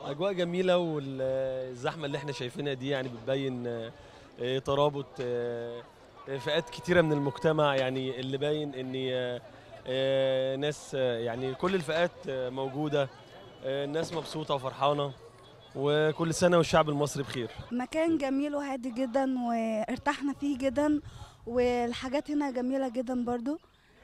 أجواء جميلة، والزحمة اللي احنا شايفينها دي يعني بتبين ترابط فئات كتيرة من المجتمع، يعني اللي باين ان ناس يعني كل الفئات موجودة. الناس مبسوطة وفرحانة، وكل سنة والشعب المصري بخير. مكان جميل وهادي جدا وارتحنا فيه جدا، والحاجات هنا جميلة جدا برضو.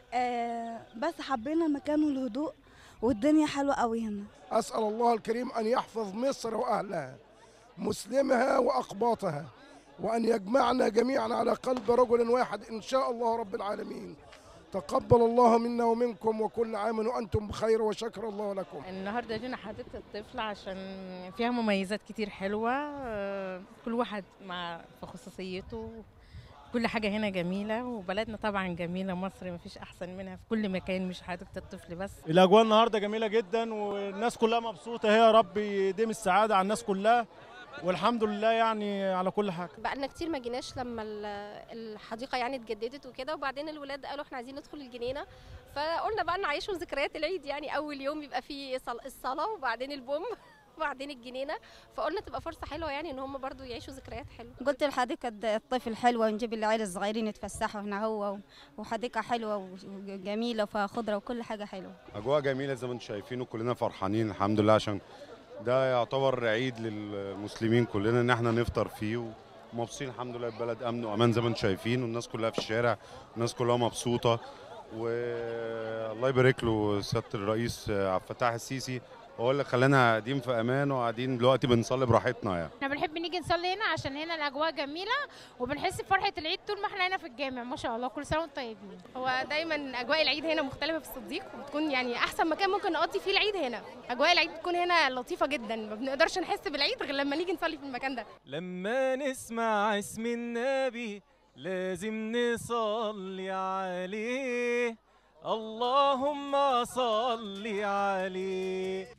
بس حبينا المكان والهدوء، والدنيا حلوة قوي هنا. أسأل الله الكريم أن يحفظ مصر وأهلها، مسلمها وأقباطها، وأن يجمعنا جميعا على قلب رجل واحد إن شاء الله رب العالمين. تقبل الله منا ومنكم، وكل عام وأنتم بخير، وشكر الله لكم. النهارده جينا حديقة الطفل عشان فيها مميزات كتير حلوة، كل واحد في خصوصيته. كل حاجة هنا جميلة، وبلدنا طبعا جميلة، مصر مفيش أحسن منها في كل مكان، مش حديقة الطفل بس. الأجواء النهارده جميلة جدا، والناس كلها مبسوطة، هي يا رب يديم السعادة على الناس كلها، والحمد لله يعني على كل حاجة. بقالنا كتير ما جيناش لما الحديقة يعني اتجددت وكده، وبعدين الولاد قالوا احنا عايزين ندخل الجنينة، فقلنا بقى نعيشهم ذكريات العيد. يعني أول يوم يبقى فيه الصلاة، وبعدين البوم وبعدين الجنينة، فقلنا تبقى فرصة حلوة يعني ان هم برضو يعيشوا ذكريات حلوة. قلت الحديقة الطفل حلوة، ونجيب العيال الصغيرين يتفسحوا هنا هو، وحديقة حلوة وجميلة وفيها خضرة وكل حاجة حلوة. أجواء جميلة زي ما انتم شايفين، وكلنا فرحانين الحمد لله، عشان ده يعتبر عيد للمسلمين كلنا ان احنا نفطر فيه، ومبسوطين الحمد لله. البلد امن وامان زي ما انتم شايفين، والناس كلها في الشارع، والناس كلها مبسوطه. والله يبارك له سياده الرئيس عبد الفتاح السيسي، هو اللي خلانا قاعدين في امان، وقاعدين دلوقتي بنصلي براحتنا. يعني احنا بنحب نيجي نصلي هنا عشان هنا الاجواء جميله، وبنحس بفرحه العيد طول ما احنا هنا في الجامع. ما شاء الله، كل سنه وانتم طيبين. هو دايما اجواء العيد هنا مختلفه في الصديق، وبتكون يعني احسن مكان ممكن نقضي فيه العيد هنا. اجواء العيد بتكون هنا لطيفه جدا، ما بنقدرش نحس بالعيد غير لما نيجي نصلي في المكان ده. لما نسمع اسم النبي لازم نصلي عليه، اللهم صل عليه.